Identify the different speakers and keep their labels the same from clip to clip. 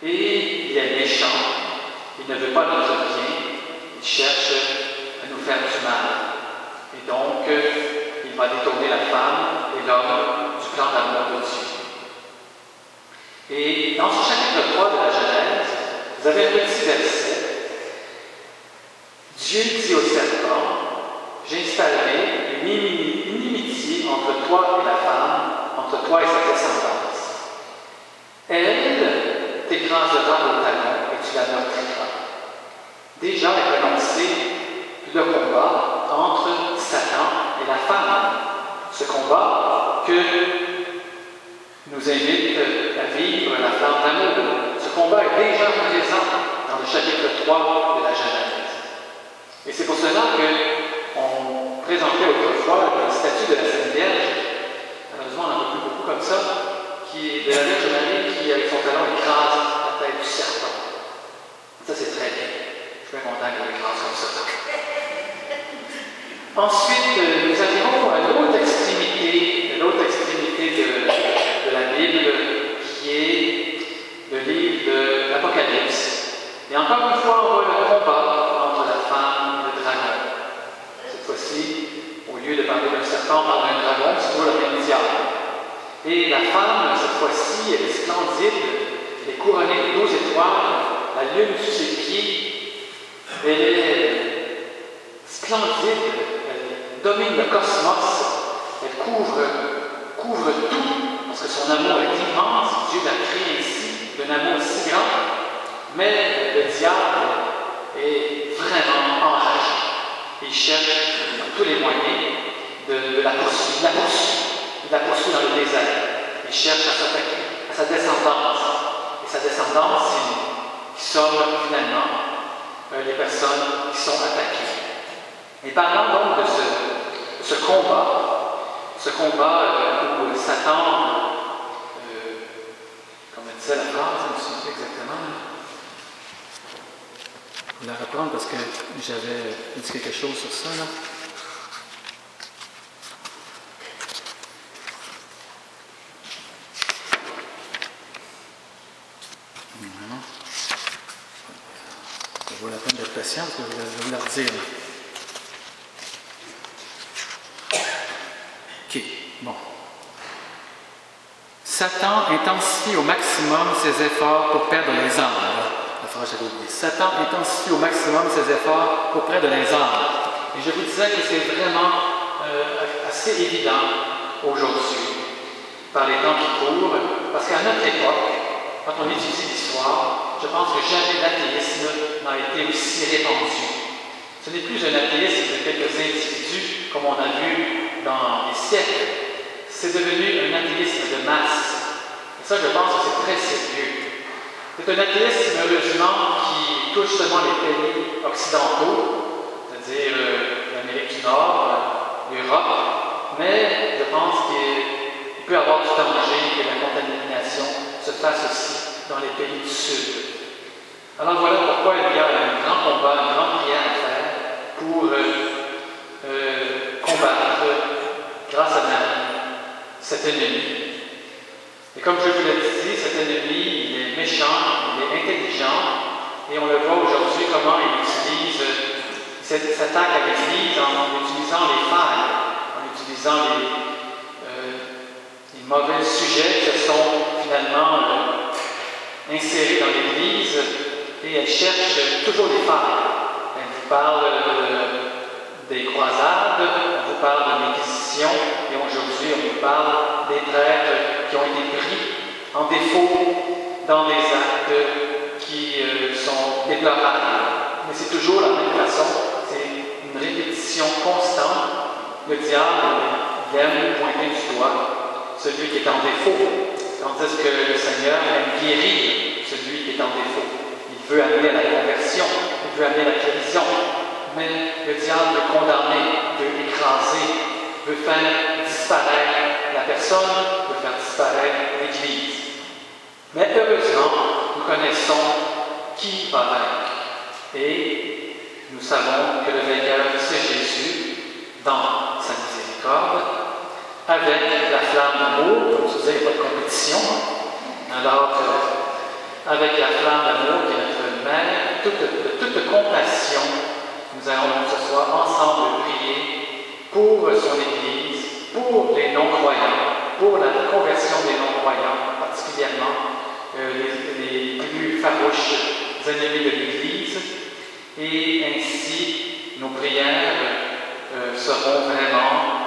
Speaker 1: Et il est méchant, il ne veut pas notre bien, il cherche à nous faire du mal. Et donc, il va détourner la femme et l'homme du plan d'amour de Dieu. Et dans ce chapitre 3 de la Genèse, vous avez un petit verset. Dieu dit au serpent, j'installerai une inimitié entre toi et la femme, entre toi et sa descendance. Elle t'écrasera au talon et tu la meurtriras. Déjà est annoncé le combat entre Satan et la femme. Ce combat que nous invite à vivre la flamme d'amour. Ce combat est déjà présent dans le chapitre 3 de la Genèse. Et c'est pour cela qu'on présentait autrefois le statut de la Sainte Vierge. Malheureusement, on n'en a plus beaucoup comme ça, qui est de la Vierge Marie qui, avec son talon, écrase la tête du serpent. Ça, c'est très bien. Je suis bien content qu'elle écrase comme ça. Ensuite, nous arrivons à l'autre extrémité de la Bible, qui est le livre de l'Apocalypse. Et encore une fois, on voit le combat entre la femme et le dragon. Cette fois-ci, au lieu de parler d'un serpent, on parle d'un dragon, c'est toujours le même diable. Et la femme, cette fois-ci, elle est splendide, elle est couronnée de 12 étoiles, la lune sous ses pieds, elle est splendide, elle domine le cosmos, elle couvre tout, parce que son amour est immense, Dieu l'a créé ainsi, d'un amour si grand, mais le diable est vraiment enragé. Il cherche par tous les moyens de la poursuivre. Il la poursuit dans le désert. Il cherche à s'attaquer à sa descendance. Et sa descendance, qui sommes finalement les personnes qui sont attaquées. Et parlant donc de ce combat où Satan, comme elle disait la phrase, je me souviens exactement. Je vais la reprendre parce que j'avais dit quelque chose sur ça, là. Vraiment. Ça vaut la peine d'être patient parce que je vais vous la redire. OK, bon. Satan intensifie au maximum ses efforts pour perdre les âmes. La phrase j'avais oublié. Satan intensifie au maximum ses efforts pour perdre les âmes. Et je vous disais que c'est vraiment assez évident aujourd'hui, par les temps qui courent, parce qu'à notre époque, quand on étudie l'histoire, je pense que jamais l'athéisme n'a été aussi répandu. Ce n'est plus un athéisme de quelques individus, comme on a vu dans les siècles. C'est devenu un athéisme de masse. Et ça, je pense que c'est très sérieux. C'est un athéisme, heureusement, qui touche seulement les pays occidentaux, c'est-à-dire l'Amérique du Nord, l'Europe, mais je pense qu'il peut y avoir du danger que la contamination se fasse aussi dans les pays du Sud. Alors voilà pourquoi il y a un grand combat, une grande prière à faire pour combattre, grâce à Marie, cet ennemi. Et comme je vous l'ai dit, cet ennemi, il est méchant, il est intelligent, et on le voit aujourd'hui comment il s'attaque à l'Église en utilisant les failles, en utilisant les mauvais sujets qui se sont finalement insérés dans l'Église, et elle cherche toujours des failles. Elle vous parle des croisades, on vous parle de l'Inquisition, et aujourd'hui on vous parle des prêtres qui ont été pris en défaut dans des actes qui sont déplorables. Mais c'est toujours la même façon, c'est une répétition constante. Le diable, il aime pointer du doigt celui qui est en défaut, tandis que le Seigneur aime guérir celui qui est en défaut. Il veut amener à la conversion, il veut amener à la guérison. Mais le diable veut condamner, veut écraser, veut faire disparaître la personne, veut faire disparaître l'Église. Mais heureusement, nous connaissons qui va vaincre. Et nous savons que le vainqueur, c'est Jésus, dans sa miséricorde, avec la flamme d'amour. Comme je disais, il n'y a pas de compétition. Alors, avec la flamme d'amour qui est notre mère, toute compassion, nous allons donc ce soir ensemble prier pour son Église, pour les non-croyants, pour la conversion des non-croyants, particulièrement les plus farouches ennemis de l'Église, et ainsi nos prières seront vraiment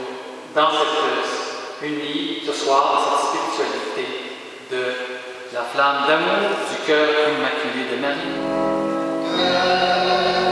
Speaker 1: unies ce soir dans cette spiritualité de la flamme d'amour du cœur immaculé de Marie.